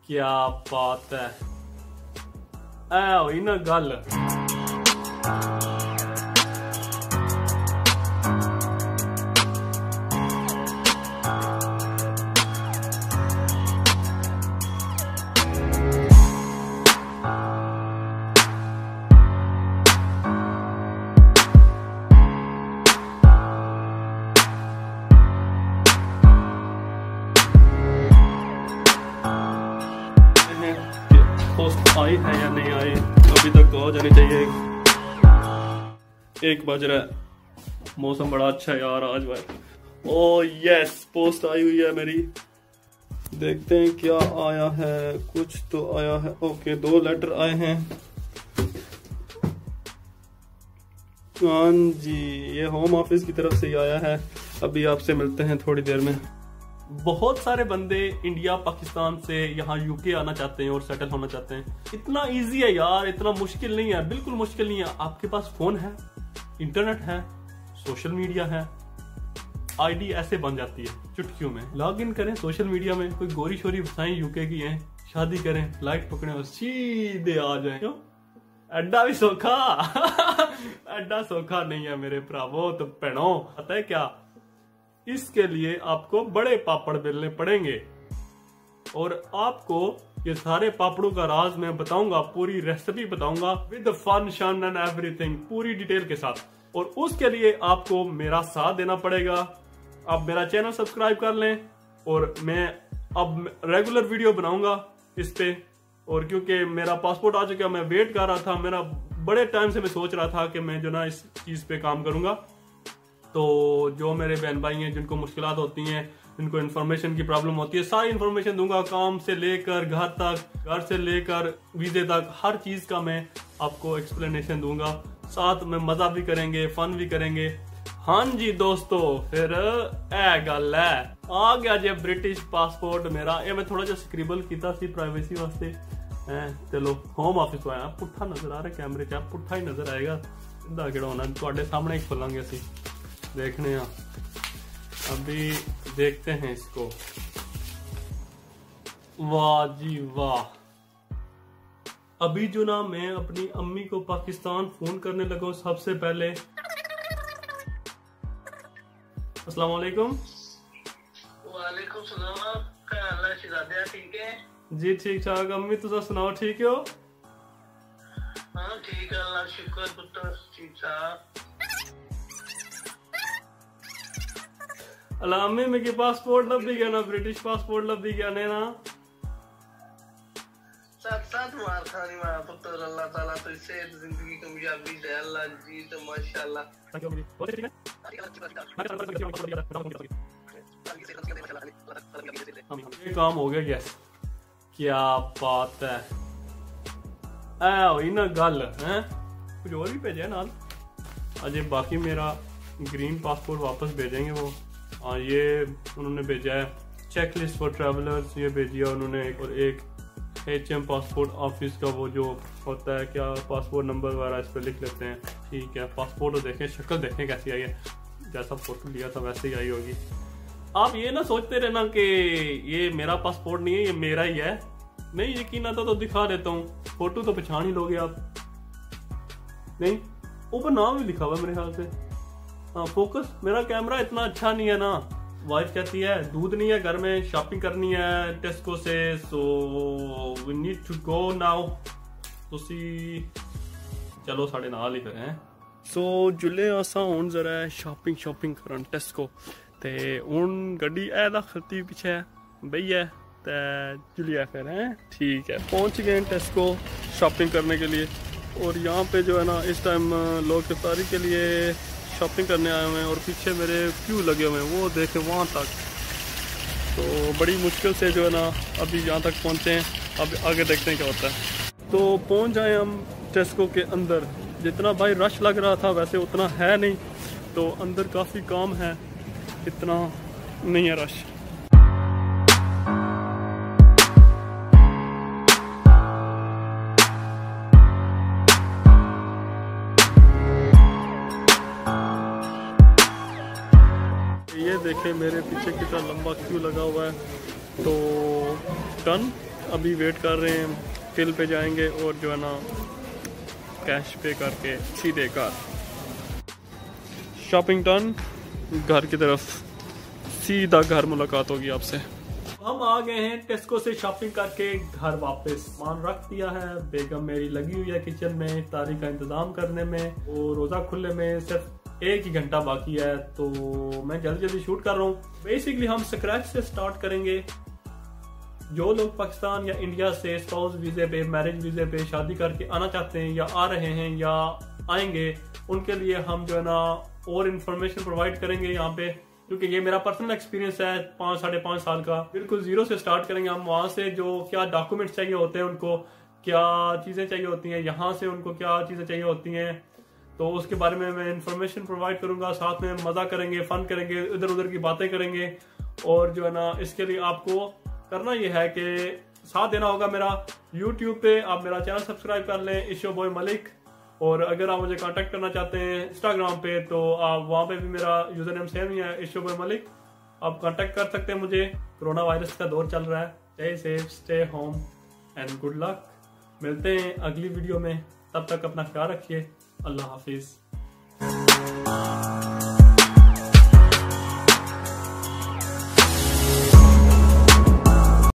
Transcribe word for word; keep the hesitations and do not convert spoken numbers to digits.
क्या बात है, ऐ होई ना गल। पोस्ट आई है या नहीं आई, अभी तक तो आ जानी चाहिए। एक बज रहा है, मौसम बड़ा अच्छा है यार आज भाई। ओ यस, पोस्ट आई हुई है मेरी, देखते हैं क्या आया है। कुछ तो आया है। ओके, दो लेटर आए हैं। हाँ जी, ये होम ऑफिस की तरफ से ही आया है। अभी आपसे मिलते हैं थोड़ी देर में। बहुत सारे बंदे इंडिया पाकिस्तान से यहाँ यूके आना चाहते हैं और सेटल होना चाहते हैं। इतना इजी है यार, इतना मुश्किल नहीं है, बिल्कुल मुश्किल नहीं है। आपके पास फोन है, इंटरनेट है, सोशल मीडिया है, आईडी ऐसे बन जाती है चुटकियों में। लॉग इन करें सोशल मीडिया में, कोई गोरी शोरी फसाएं यूके की है, शादी करें, फ्लाइट पकड़े और सीधे आ जाए। क्यों अड्डा भी सौखा अड्डा सौखा नहीं है मेरे भरावो। तो भैनों, पता है क्या, इसके लिए आपको बड़े पापड़ बेलने पड़ेंगे और आपको ये सारे पापड़ों का राज मैं बताऊंगा, पूरी रेसिपी बताऊंगा विद फन शन एंड एवरीथिंग, पूरी डिटेल के साथ। और उसके लिए आपको मेरा साथ देना पड़ेगा। आप मेरा चैनल सब्सक्राइब कर लें और मैं अब रेगुलर वीडियो बनाऊंगा इस पे। और क्योंकि मेरा पासपोर्ट आ चुका, मैं वेट कर रहा था, मेरा बड़े टाइम से मैं सोच रहा था कि मैं जो ना इस चीज पे काम करूंगा। तो जो मेरे बहन भाई हैं जिनको मुश्किलात होती हैं, जिनको इन्फॉर्मेशन की प्रॉब्लम होती है, सारी इन्फॉर्मेशन दूंगा, काम से लेकर घर तक, घर से लेकर वीजे तक, हर चीज का मैं आपको एक्सप्लेनेशन दूंगा। साथ में मजा भी करेंगे, फन भी करेंगे। हाँ जी दोस्तों, फिर ए गल है, आ गया जे ब्रिटिश पासपोर्ट मेरा। ये मैं थोड़ा जा स्क्रिबल किया सी प्राइवेसी वास्ते। चलो होम ऑफिस आया, पुट्ठा नजर आ रहा है कैमरे च, पुट्ठा ही नजर आएगा, सीधा केड़ा होना, तुहाडे सामने ही खोलांगे असी। देखने हैं, अभी देखते हैं इसको। वाह जी वाह। अभी जो ना मैं अपनी अम्मी को पाकिस्तान फोन करने लगा सबसे पहले। अस्सलाम वालेकुम। वालेकुम सलाम। क्या हाल है शहजादिया, ठीक है? जी ठीक ठाक। अम्मी तुसा सुनाओ, ठीक हो? हाँ ठीक है, अल्लाह शुक्र पुत्र, ठीक ठाक। अम्मी मेरे पासपोर्ट लभ गया ना, ब्रिटिश पासपोर्ट लभ गया ने ना। साथ साथ मार खानी मार पुत्र, अल्लाह ताला तो इससे जिंदगी कामयाबी दे, अल्लाह जी तो माशाल्लाह। ये काम हो गया। यस, क्या बात है, ऐ होई ना गल है। कुछ और भी भेजा नाल अजय, बाकी मेरा ग्रीन पासपोर्ट वापस भेजेंगे वो। हाँ, ये उन्होंने भेजा है चेक लिस्ट फॉर ट्रैवलर्स, ये भेजी है उन्होंने। और एक एच एम पासपोर्ट ऑफिस का वो जो होता है, क्या पासपोर्ट नंबर वगैरह इस पर लिख लेते हैं। ठीक है, पासपोर्ट देखें, शक्ल देखें कैसी आई है, जैसा फोटो लिया था वैसे ही आई होगी। आप ये ना सोचते रहना कि ये मेरा पासपोर्ट नहीं है, ये मेरा ही है। नहीं यकीन आता तो दिखा देता हूँ, फोटो तो पहचान ही लोगे आप। नहीं, ऊपर नाम भी लिखा हुआ है मेरे ख्याल से। हाँ, फोकस, मेरा कैमरा इतना अच्छा नहीं है ना। वाइफ कहती है दूध नहीं है घर में, शॉपिंग करनी है टेस्को से, so we need to go now. तुसी चलो साढ़े नाल ही करें। सो जुले असा हुण जरा शॉपिंग शॉपिंग करन टेस्को ते हुण गड्डी ऐ दा खलती पीछे बई है ते जुलिया फिर हैं। ठीक है, पहुंच गए टेस्को शॉपिंग करने के लिए। और यहाँ पे जो है ना इस टाइम लोग इफ्तारी के लिए शॉपिंग करने आए हुए हैं और पीछे मेरे क्यू लगे हुए हैं, वो देखे वहाँ तक। तो बड़ी मुश्किल से जो है ना अभी यहाँ तक पहुँचे हैं। अब आगे देखते हैं क्या होता है। तो पहुँच जाए हम टेस्को के अंदर। जितना भाई रश लग रहा था वैसे उतना है नहीं, तो अंदर काफ़ी काम है, इतना नहीं है रश। ये देखें मेरे पीछे कितना लंबा क्यू लगा हुआ है। तो डन, अभी वेट कर रहे हैं, टिल पे जाएंगे और जो है ना कैश पे करके सीधे घर। शॉपिंग डन, घर की तरफ सीधा घर मुलाकात होगी आपसे। हम आ गए हैं टेस्को से शॉपिंग करके घर वापस। सामान रख दिया है, बेगम मेरी लगी हुई है किचन में इफ्तारी का इंतजाम करने में और रोज़ा खुलने में सिर्फ एक ही घंटा बाकी है, तो मैं जल्दी जल्दी शूट कर रहा हूँ। बेसिकली हम स्क्रैच से स्टार्ट करेंगे। जो लोग पाकिस्तान या इंडिया से स्पाउस वीज़े पे, मैरिज वीज़े पे शादी करके आना चाहते हैं या आ रहे हैं या आएंगे, उनके लिए हम जो है ना और इन्फॉर्मेशन प्रोवाइड करेंगे यहाँ पे, क्योंकि ये मेरा पर्सनल एक्सपीरियंस है पाँच साढ़े पाँच साल का। बिल्कुल जीरो से स्टार्ट करेंगे हम। वहाँ से जो क्या डॉक्यूमेंट्स चाहिए होते हैं उनको, क्या चीज़ें चाहिए होती हैं, यहाँ से उनको क्या चीज़ें चाहिए होती हैं, तो उसके बारे में मैं इन्फॉर्मेशन प्रोवाइड करूँगा। साथ में मज़ा करेंगे, फ़न करेंगे, इधर उधर की बातें करेंगे। और जो है ना इसके लिए आपको करना ये है कि साथ देना होगा मेरा। यूट्यूब पे आप मेरा चैनल सब्सक्राइब कर लें, इशो बॉय मलिक। और अगर आप मुझे कांटेक्ट करना चाहते हैं इंस्टाग्राम पे, तो आप वहाँ पे भी मेरा यूजर नेम सेम ही है, इशो बॉय मलिक। आप कांटेक्ट कर सकते हैं मुझे। कोरोना वायरस का दौर चल रहा है, stay safe, stay home and good luck. मिलते हैं अगली वीडियो में, तब तक अपना ख्याल रखिए। अल्लाह हाफिज़।